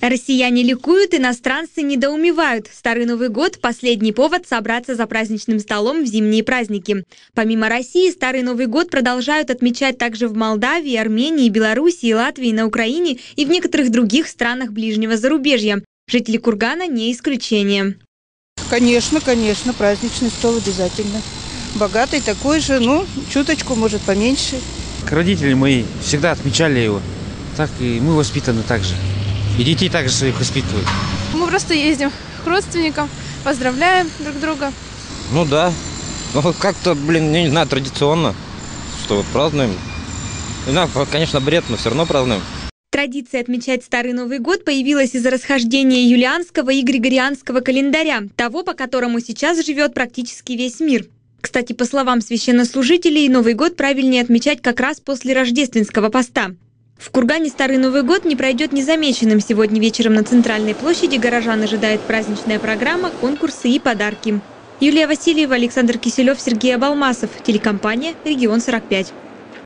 Россияне ликуют, иностранцы недоумевают. Старый Новый год – последний повод собраться за праздничным столом в зимние праздники. Помимо России, Старый Новый год продолжают отмечать также в Молдавии, Армении, Белоруссии, Латвии, на Украине и в некоторых других странах ближнего зарубежья. Жители Кургана не исключение. Конечно, праздничный стол обязательно. Богатый такой же, но чуточку, может, поменьше. Родители мои всегда отмечали его. Так и мы воспитаны так же. И детей также своих воспитывают. Мы просто ездим к родственникам, поздравляем друг друга. Ну да. Ну как-то, не знаю, традиционно, что празднуем. Не знаю, конечно, бред, но все равно празднуем. Традиция отмечать Старый Новый год появилась из-за расхождения юлианского и григорианского календаря, того, по которому сейчас живет практически весь мир. Кстати, по словам священнослужителей, Новый год правильнее отмечать как раз после рождественского поста. В Кургане Старый Новый год не пройдет незамеченным. Сегодня вечером на Центральной площади горожан ожидает праздничная программа, конкурсы и подарки. Юлия Васильева, Александр Киселев, Сергей Абалмасов. Телекомпания «Регион 45».